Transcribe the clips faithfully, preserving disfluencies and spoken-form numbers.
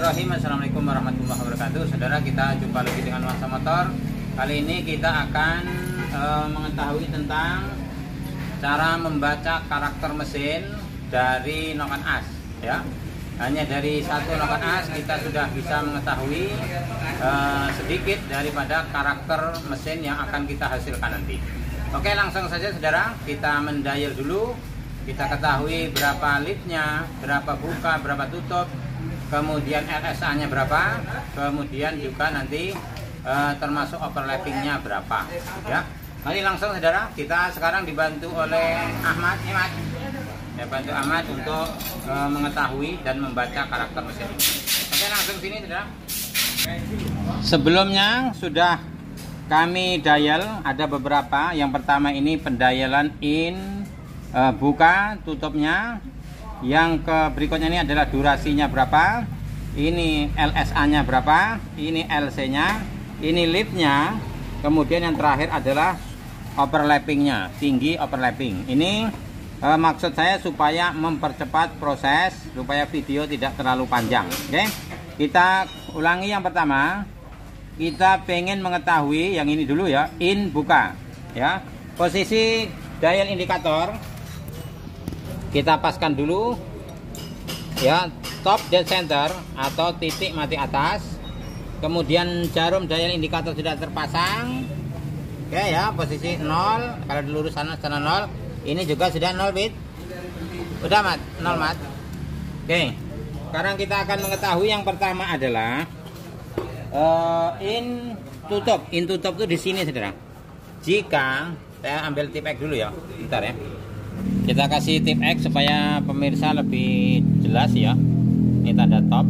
Bismillahirrahmanirrahim. Assalamualaikum warahmatullahi wabarakatuh. Saudara, kita jumpa lagi dengan Nuansa Motor. Kali ini kita akan e, mengetahui tentang cara membaca karakter mesin dari noken as, ya. Hanya dari satu noken as kita sudah bisa mengetahui e, sedikit daripada karakter mesin yang akan kita hasilkan nanti. Oke, langsung saja saudara, kita mendial dulu. Kita ketahui berapa leadnya, berapa buka, berapa tutup, kemudian L S A-nya berapa, kemudian juga nanti e, termasuk overlappingnya berapa, ya. Mari langsung saudara, kita sekarang dibantu oleh Ahmad, Ahmad, ya, bantu Ahmad untuk e, mengetahui dan membaca karakter mesin. Oke, langsung sini saudara. Sebelumnya sudah kami dial, ada beberapa. Yang pertama ini pendialan in, e, buka, tutupnya. Yang ke berikutnya ini adalah durasinya berapa, ini L S A-nya berapa, ini L C-nya, ini lead-nya, kemudian yang terakhir adalah overlapping-nya, tinggi overlapping. Ini e, maksud saya supaya mempercepat proses, supaya video tidak terlalu panjang. Oke, kita ulangi. Yang pertama, kita pengen mengetahui yang ini dulu ya, in, buka, ya. Posisi dial indikator kita paskan dulu, ya, top dead center atau titik mati atas. Kemudian jarum dial indikator sudah terpasang, oke, ya, posisi nol. Kalau di lurus sana sana nol, ini juga sudah nol bit, udah mat, nol mat. Oke, sekarang kita akan mengetahui yang pertama adalah uh, in tutup. In tutup itu di sini saudara. Jika saya ambil tip X dulu ya, bentar ya. Kita kasih tip X supaya pemirsa lebih jelas ya. Ini tanda top.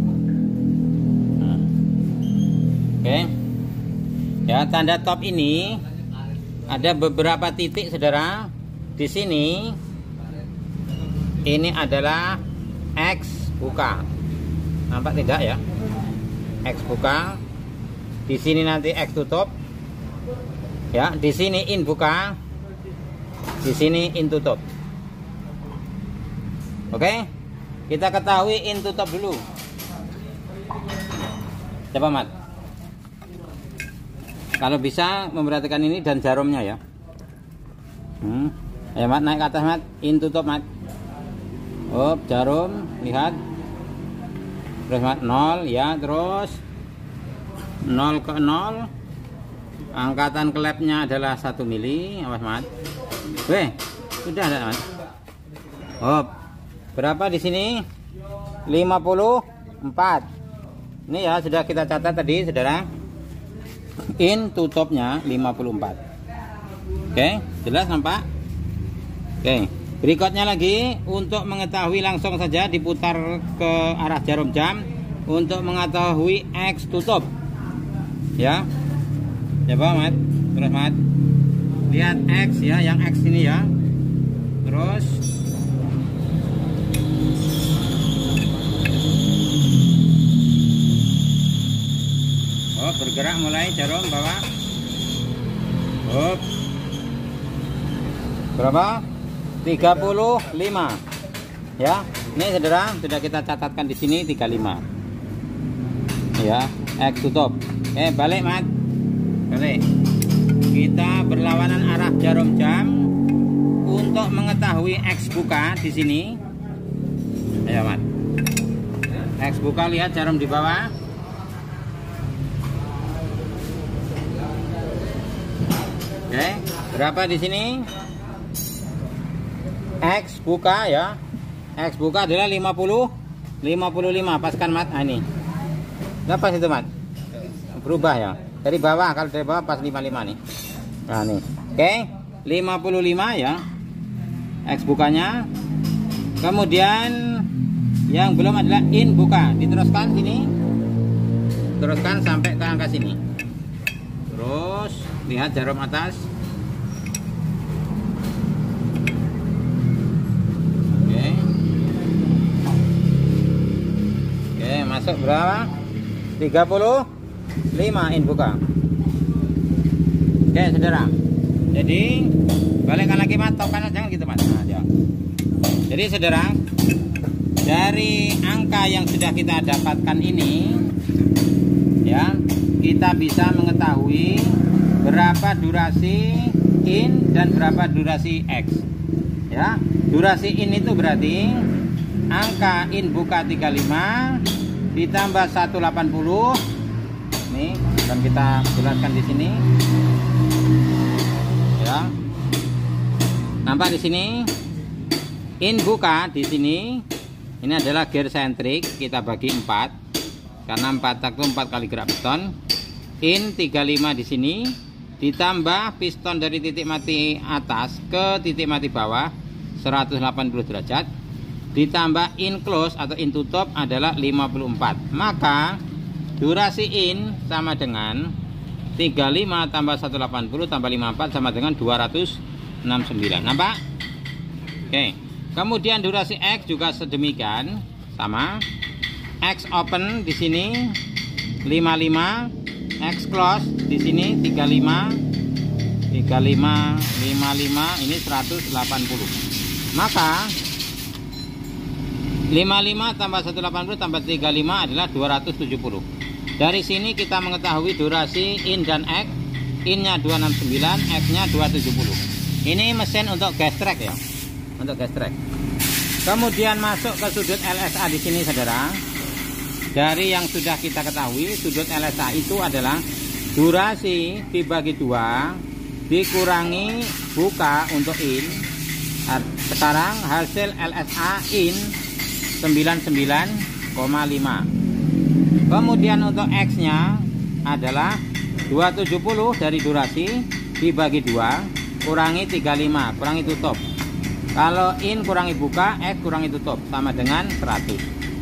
Nah. Oke. Ya, tanda top ini ada beberapa titik saudara. Di sini ini adalah X buka. Nampak tidak ya? X buka. Di sini nanti X tutup. Ya, di sini in buka. Di sini in tutup. Oke, kita ketahui in tutup dulu. Coba mat, kalau bisa memperhatikan ini dan jarumnya ya. Hmm. Ayo mat, naik ke atas mat, in tutup mat. Oh, jarum, lihat. Terus mat, nol ya, terus nol ke nol. Angkatan klepnya adalah satu mili. Awas mat. Weh, sudah ada mas. Oh, berapa di sini? lima puluh empat. Ini ya sudah kita catat tadi, saudara. In tutupnya lima puluh empat. Oke, jelas nampak? Oke, berikutnya lagi untuk mengetahui langsung saja diputar ke arah jarum jam untuk mengetahui X tutup. Ya. Coba mat, terus mat. Lihat X ya, yang X ini ya. Terus oh, bergerak mulai jarum bawah. Oh. Berapa? tiga puluh lima. Ya. Ini saudara sudah kita catatkan di sini tiga puluh lima. Ya, X tutup. Eh, balik mat. Balik. Kita berlawanan arah jarum jam untuk mengetahui X buka di sini. Ayo mat. X buka, lihat jarum di bawah. Oke, berapa di sini? X buka ya. X buka adalah lima puluh, lima puluh lima. Paskan mat. Nah, ini. Lepas itu mat. Berubah ya. Dari bawah, kalau dari bawah pas lima puluh lima nih. Nah nih, oke, lima puluh lima ya, X bukanya. Kemudian yang belum adalah in buka, diteruskan sini, teruskan sampai ke angka sini. Terus lihat jarum atas. Oke, oke, masuk berapa? tiga puluh lima in buka. Oke saudara, jadi balikkan lagi mat, top kanan jangan gitu mat. Nah, ya. Jadi saudara, dari angka yang sudah kita dapatkan ini, ya, kita bisa mengetahui berapa durasi in dan berapa durasi X. Ya, durasi in itu berarti angka in buka tiga puluh lima ditambah seratus delapan puluh. Nih, akan kita jelaskan di sini. Ya. Nampak di sini? In buka di sini. Ini adalah gear sentrik, kita bagi empat. Karena empat tak itu empat kali gerak piston. In tiga puluh lima di sini ditambah piston dari titik mati atas ke titik mati bawah seratus delapan puluh derajat ditambah in close atau in tutup adalah lima puluh empat. Maka durasi in sama dengan tiga puluh lima tambah seratus delapan puluh tambah lima puluh empat sama dengan dua ratus enam puluh sembilan. Nampak? Oke. Kemudian durasi X juga sedemikian, sama. X open di sini lima puluh lima, X close di sini tiga puluh lima, tiga puluh lima, lima puluh lima, ini seratus delapan puluh. Maka lima puluh lima tambah seratus delapan puluh tambah tiga puluh lima adalah dua ratus tujuh puluh. Dari sini kita mengetahui durasi in dan X. In-nya dua ratus enam puluh sembilan, X-nya dua ratus tujuh puluh. Ini mesin untuk gas track ya. Untuk gas track. Kemudian masuk ke sudut L S A di sini, saudara. Dari yang sudah kita ketahui, sudut L S A itu adalah durasi dibagi dua dikurangi buka untuk in. Sekarang hasil L S A in sembilan puluh sembilan koma lima. Kemudian untuk X-nya adalah dua ratus tujuh puluh dari durasi dibagi dua kurangi tiga puluh lima, kurangi tutup. Kalau in kurangi buka, X kurangi tutup sama dengan seratus.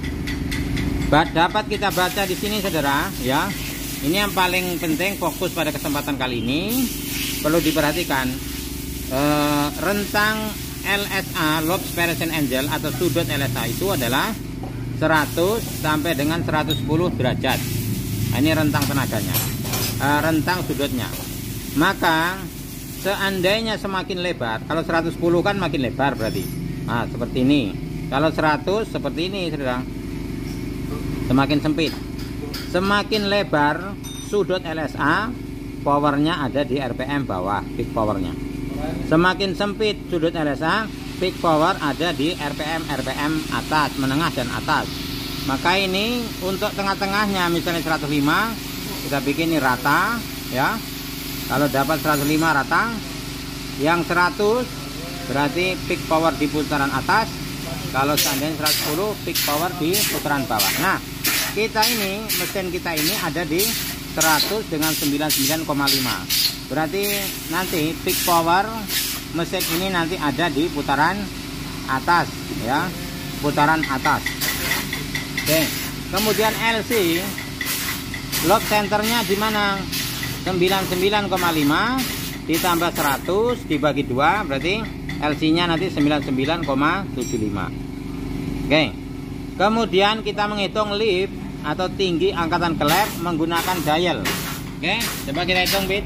Dapat kita baca di sini, saudara, ya. Ini yang paling penting, fokus pada kesempatan kali ini perlu diperhatikan. E, rentang L S A lobe separation angle atau sudut L S A itu adalah seratus sampai dengan seratus sepuluh derajat. Nah, ini rentang tenaganya, e, rentang sudutnya. Maka seandainya semakin lebar, kalau seratus sepuluh kan makin lebar berarti. Nah, seperti ini. Kalau seratus seperti ini, saudara. Semakin sempit. Semakin lebar sudut L S A, powernya ada di R P M bawah, peak powernya. Semakin sempit sudut L S A, peak power ada di R P M R P M atas, menengah dan atas. Maka ini untuk tengah-tengahnya, misalnya seratus lima, kita bikin ini rata, ya. Kalau dapat seratus lima rata, yang seratus berarti peak power di putaran atas. Kalau seandainya seratus sepuluh, peak power di putaran bawah. Nah, kita ini, mesin kita ini ada di seratus dengan sembilan puluh sembilan koma lima. Berarti nanti peak power mesin ini nanti ada di putaran atas, ya, putaran atas. Oke. Kemudian L C lobe centernya di mana? sembilan puluh sembilan koma lima ditambah seratus dibagi dua berarti L C-nya nanti sembilan puluh sembilan koma tujuh lima. Oke. Kemudian kita menghitung lift atau tinggi angkatan klep menggunakan dial. Oke, coba kita hitung, Bit.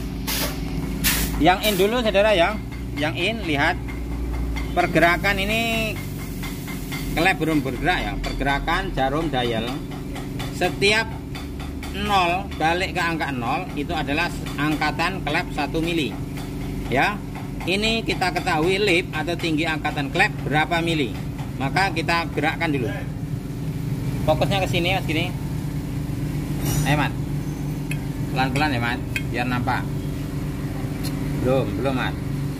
Yang in dulu, saudara, ya. Yang in, lihat pergerakan ini klep belum bergerak ya. Pergerakan jarum dial setiap nol balik ke angka nol itu adalah angkatan klep satu mili. Ya. Ini kita ketahui lift atau tinggi angkatan klep berapa mili. Maka kita gerakkan dulu. Fokusnya ke sini, Mas, gini. Ayo, Mat. Pelan-pelan ya, Mat, biar nampak. Belum, belum, Mat.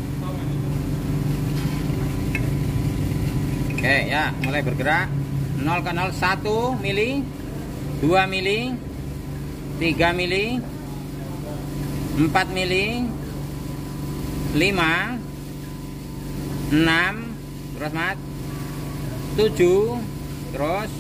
Oke, ya, mulai bergerak. nol ke nol, satu mili, dua mili, tiga mili, empat mili, lima, enam, terus, Mat, tujuh, terus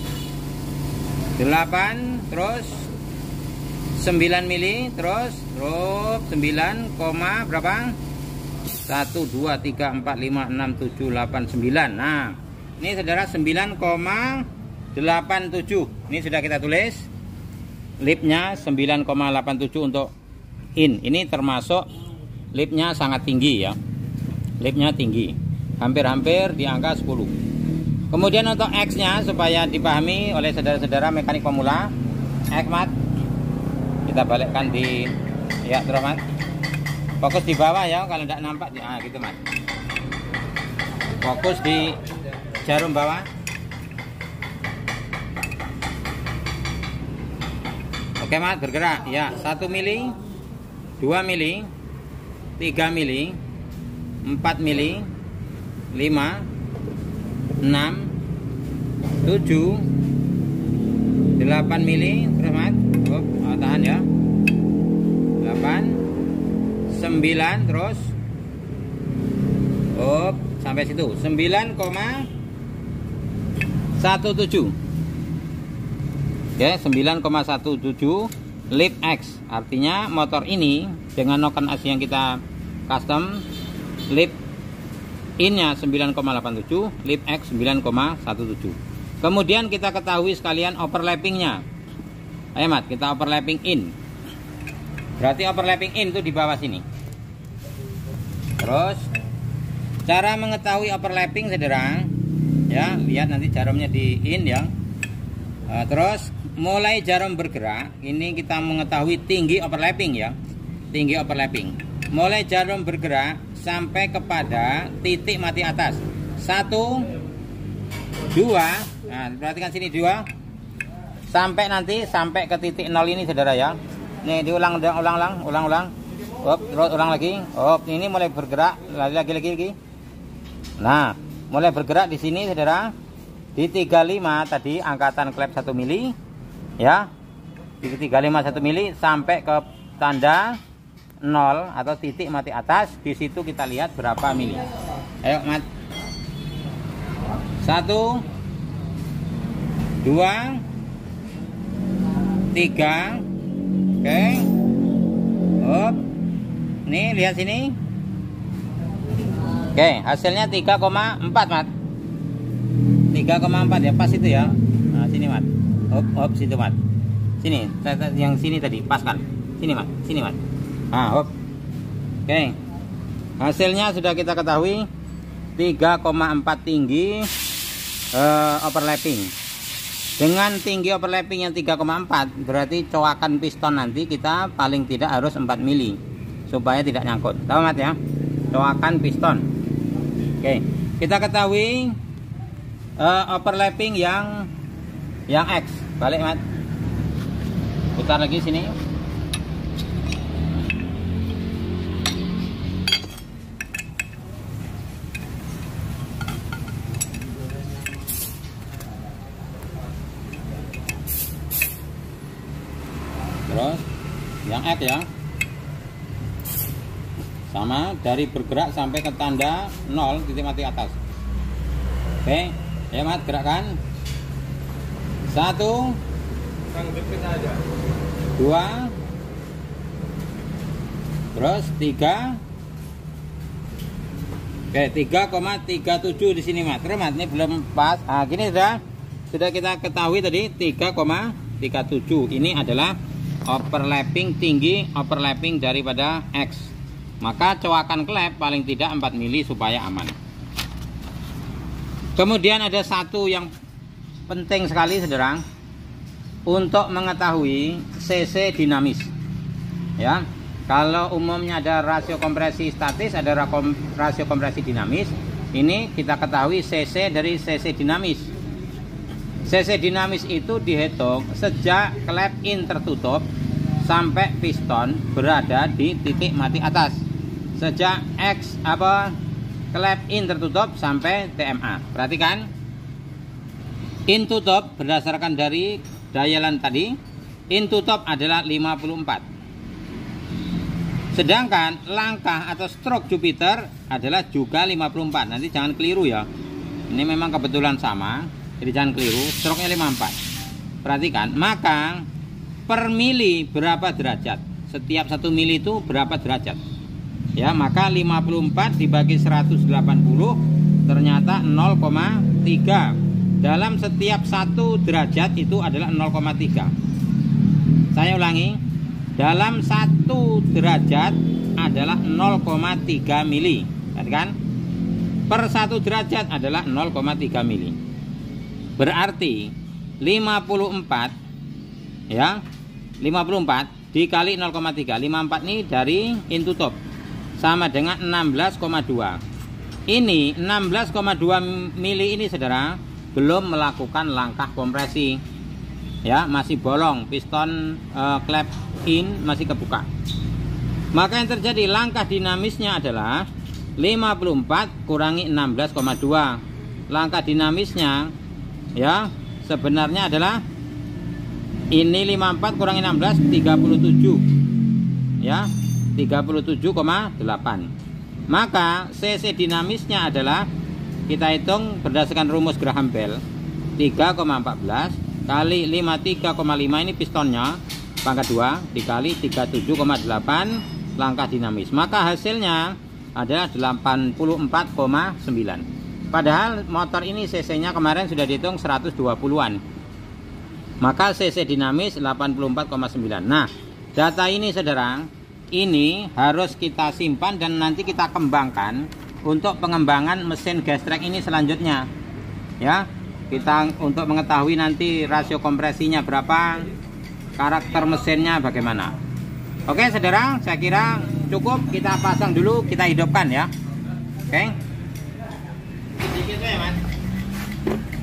delapan, terus sembilan mili, terus terus sembilan, berapa? satu, dua, tiga, empat, lima, enam, tujuh, delapan, sembilan. Nah, ini saudara sembilan koma delapan tujuh. Ini sudah kita tulis. Liftnya sembilan koma delapan tujuh untuk in. Ini termasuk liftnya sangat tinggi ya. Liftnya tinggi. Hampir-hampir di angka sepuluh. Kemudian untuk X-nya supaya dipahami oleh saudara-saudara mekanik pemula, X mat kita balikkan di ya terus mat. Fokus di bawah ya, kalau tidak nampak ah gitu mat. Fokus di jarum bawah. Oke mat, bergerak ya, satu mili, dua mili, tiga mili, empat mili, lima, enam, tujuh, delapan mili, terus mat. Oh, oh, tahan ya. delapan, sembilan, terus oh, sampai situ. sembilan koma satu tujuh. Oke, sembilan koma satu tujuh lip X. Artinya motor ini dengan noken A C yang kita custom, lip in-nya sembilan koma delapan tujuh, lip X sembilan koma satu tujuh. Kemudian kita ketahui sekalian overlapping-nya. Ayo mat, kita overlapping in. Berarti overlapping in itu di bawah sini. Terus cara mengetahui overlapping saudara, ya lihat nanti jarumnya di in ya. Uh, terus mulai jarum bergerak, ini kita mengetahui tinggi overlapping ya, tinggi overlapping. Mulai jarum bergerak sampai kepada titik mati atas. Satu, dua, nah perhatikan sini dua, sampai nanti sampai ke titik nol ini saudara ya. Nih diulang, ulang, ulang, ulang, ulang. Hop, terus ulang lagi. Hop, ini mulai bergerak lagi, lagi, lagi, lagi. Nah, mulai bergerak di sini saudara. Di tiga puluh lima tadi angkatan klep satu mili ya, di tiga puluh lima satu mili sampai ke tanda nol atau titik mati atas. Di situ kita lihat berapa mili. Ayo mat, satu, dua, tiga, oke, hop, nih lihat sini, oke hasilnya tiga koma empat mat. tiga koma empat ya, pas itu ya. Nah, sini mat. Hop, hop situ mat. Sini, yang sini tadi paskan. Sini mat, sini mat. Ah, hop. Oke. Hasilnya sudah kita ketahui tiga koma empat tinggi uh, overlapping. Dengan tinggi overlapping yang tiga koma empat berarti coakan piston nanti kita paling tidak harus empat mili supaya tidak nyangkut. Tahu mat ya? Coakan piston. Oke. Kita ketahui Uh, overlapping yang yang X. Balik mat, putar lagi sini. Terus yang X ya, sama dari bergerak sampai ke tanda nol titik mati atas. Oke, ya mat, gerakkan. Satu, dua, terus tiga. Oke, tiga koma tiga tujuh di sini mat. Terus mat, ini belum pas. Nah, gini sudah sudah kita ketahui tadi tiga koma tiga tujuh. Ini adalah overlapping, tinggi overlapping daripada X. Maka coakan klep paling tidak empat mili supaya aman. Kemudian ada satu yang penting sekali saudara, untuk mengetahui C C dinamis ya. Kalau umumnya ada rasio kompresi statis, ada rasio kompresi dinamis. Ini kita ketahui C C dari C C dinamis. C C dinamis itu dihitung sejak klep in tertutup sampai piston berada di titik mati atas. Sejak X apa klep in tertutup sampai T M A. Perhatikan, in tutup berdasarkan dari dialan tadi, in tutup adalah lima puluh empat. Sedangkan langkah atau stroke Jupiter adalah juga lima puluh empat. Nanti jangan keliru ya. Ini memang kebetulan sama, jadi jangan keliru. Stroke-nya lima puluh empat. Perhatikan, maka per mili berapa derajat? Setiap satu mili itu berapa derajat? Ya, maka lima puluh empat dibagi seratus delapan puluh ternyata nol koma tiga. Dalam setiap satu derajat itu adalah nol koma tiga. Saya ulangi, dalam satu derajat adalah nol koma tiga mili. Kan? Per satu derajat adalah nol koma tiga mili. Berarti lima puluh empat ya, lima puluh empat dikali nol koma tiga. lima puluh empat ini dari in tutup sama dengan enam belas koma dua. Ini enam belas koma dua mili ini saudara belum melakukan langkah kompresi. Ya, masih bolong, piston uh, klep in masih kebuka. Maka yang terjadi langkah dinamisnya adalah lima puluh empat kurangi enam belas koma dua. Langkah dinamisnya ya sebenarnya adalah ini lima puluh empat kurangi enam belas, tiga puluh tujuh ya, tiga puluh tujuh koma delapan. Maka cc dinamisnya adalah kita hitung berdasarkan rumus Graham Bell, tiga koma empat belas kali lima puluh tiga koma lima ini pistonnya pangkat dua dikali tiga puluh tujuh koma delapan langkah dinamis, maka hasilnya adalah delapan puluh empat koma sembilan. Padahal motor ini cc nya kemarin sudah dihitung seratus dua puluhan, maka cc dinamis delapan puluh empat koma sembilan. Nah, data ini saudara, ini harus kita simpan dan nanti kita kembangkan untuk pengembangan mesin gas track ini selanjutnya ya. Kita untuk mengetahui nanti rasio kompresinya berapa, karakter mesinnya bagaimana. Oke saudara, saya kira cukup, kita pasang dulu, kita hidupkan ya. Oke. Sedikit ya mas.